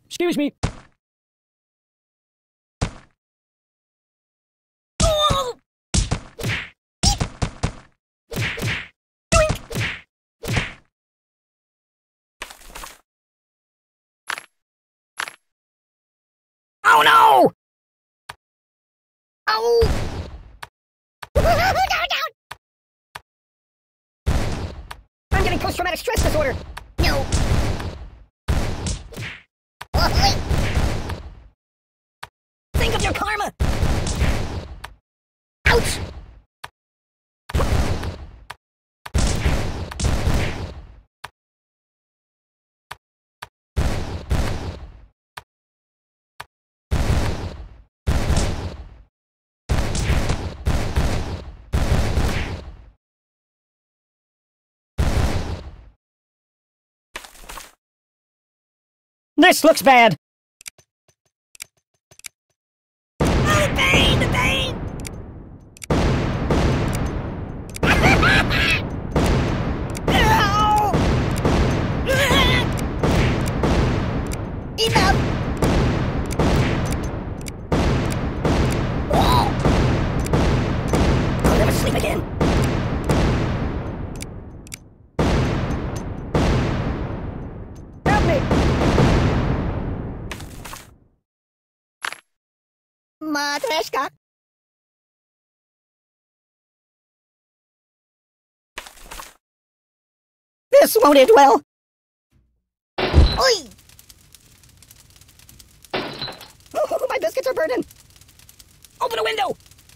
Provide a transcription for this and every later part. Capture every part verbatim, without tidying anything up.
Excuse me. Oh no! Oh! I'm getting post-traumatic stress disorder. No. Think of your karma. Ouch! This looks bad. Oh, the pain! The pain! Ow! Enough! Oh. I'll never sleep again. Help me! Matryoshka. This won't end well. Oi! Oh, my biscuits are burning. Open a window.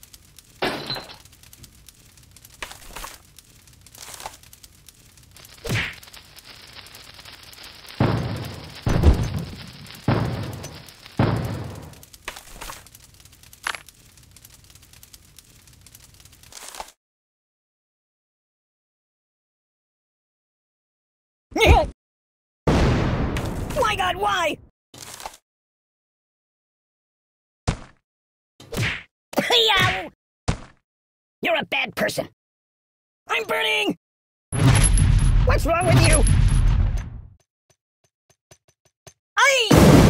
My God, why? You're a bad person. I'm burning! What's wrong with you? Aye!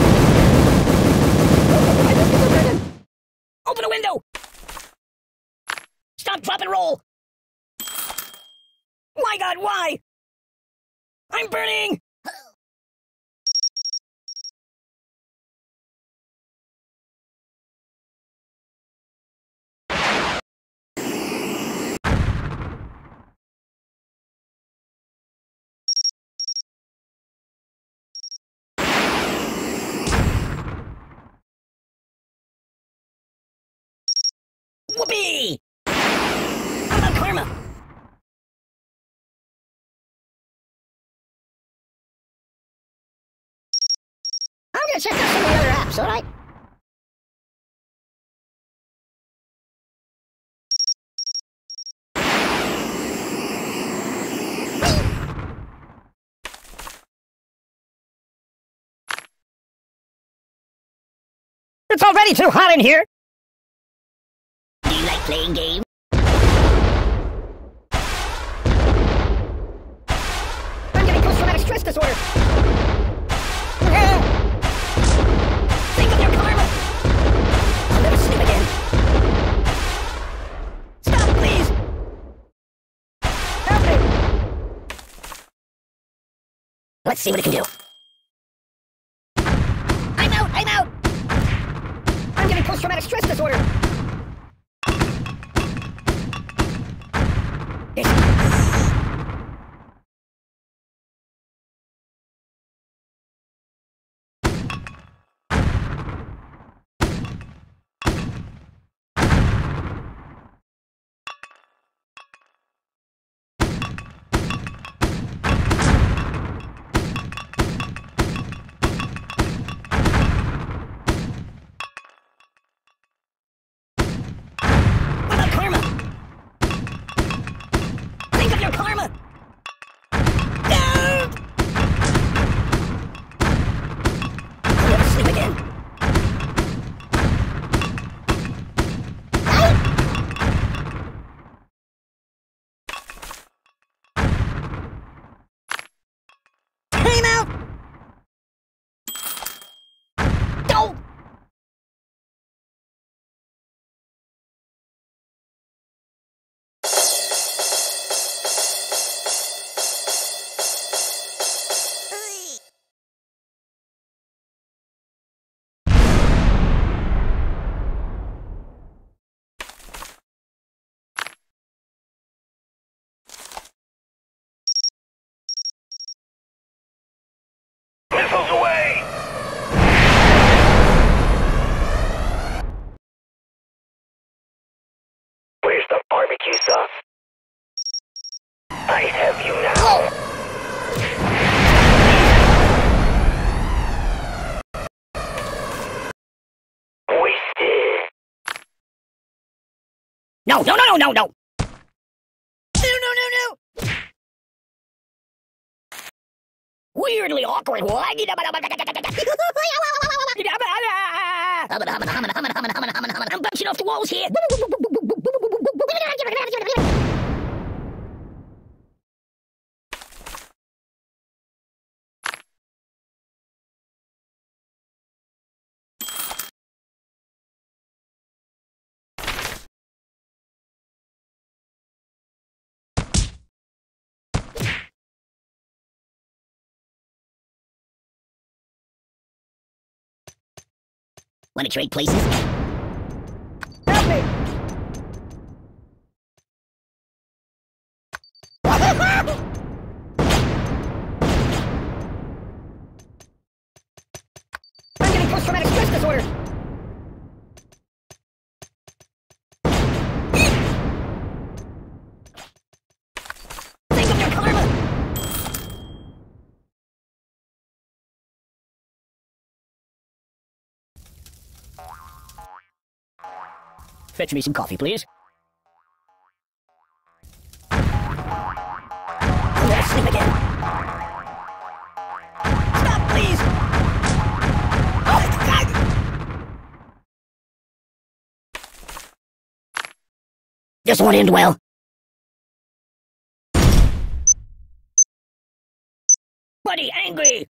Oh, my biscuits are burning. Open a window! Stop, drop, and roll! My God, why? I'm burning! Whoopee! How about karma? I'm gonna check out some of the other apps, alright? It's already too hot in here! Do you like playing games? I'm getting post-traumatic stress disorder! Think of your karma! I'll never sleep again. Stop, please! Help me! Let's see what it can do. I'm out! I'm out! I'm getting post-traumatic stress disorder! No, no, no, no, no, no! No, no, no, no! Weirdly awkward. I'm bouncing off the walls here. Want to trade places? Help me! I'm getting post-traumatic stress disorder! Think of your karma! Fetch me some coffee, please. I'm gonna sleep again. Stop, please! Oh, God! This won't end well. Buddy, angry!